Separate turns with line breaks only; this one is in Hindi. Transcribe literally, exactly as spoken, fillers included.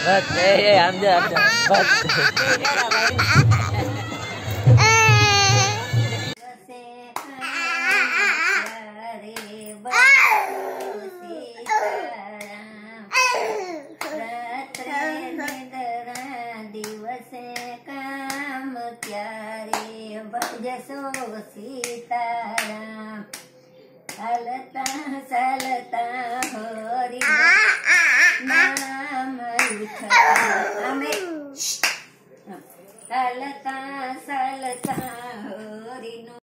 बस ये हम जा हम जा बस
काम क्यारे भजसो सीताराम हलता सलता हरि नाम हलता सलता हरि।